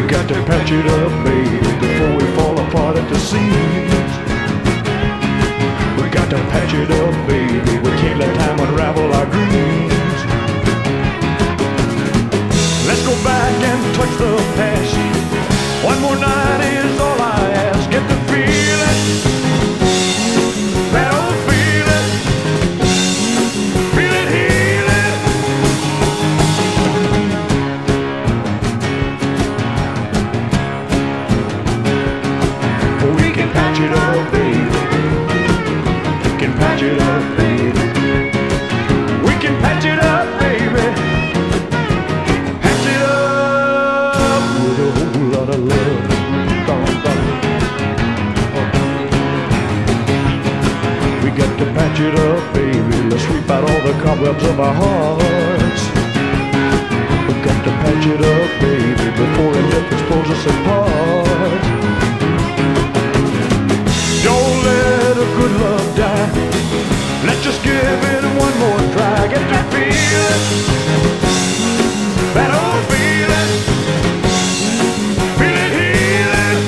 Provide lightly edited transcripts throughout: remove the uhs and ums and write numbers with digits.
got to patch it up, baby, before we fall apart at the seams. We got to patch it up, baby, we can't let time unravel our dreams. Let's go back and touch the past. One more night is all I ask. Get the feeling, that old feeling, feel it healing. We can patch it up, baby. We can patch it up, baby. We can patch it up, baby. Patch it up with a whole lot of love. We got to patch it up, baby. Let's sweep out all the cobwebs of our hearts. We got to patch it up, baby, before it pulls us apart. Don't let a good love die. Let's just give it one more try. Get that feeling, that old feeling, feel it healing.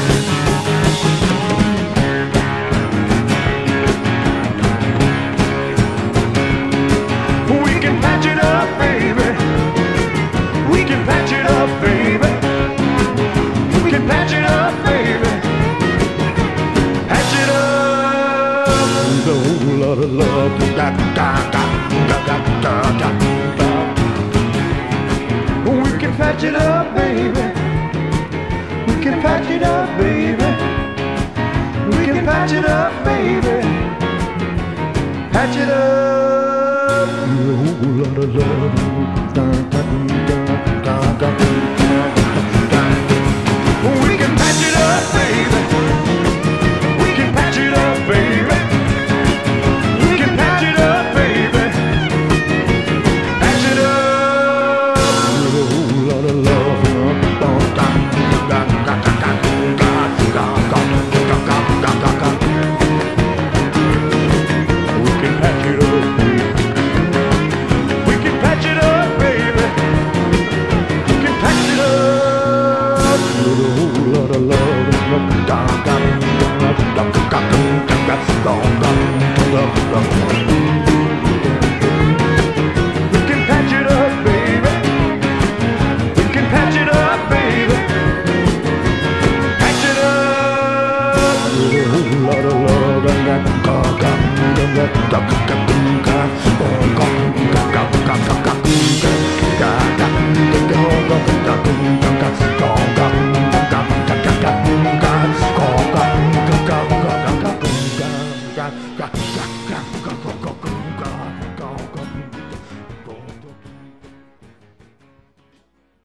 We can patch it up, baby. We can patch it up, baby. We can patch it up, baby. Patch it up with a whole lot of love. Da, da, da, da, da, da, da, da. We can patch it up, baby. We can patch it up, baby. We can patch it up, baby. Patch it up with a whole lot of love. Da, da, da.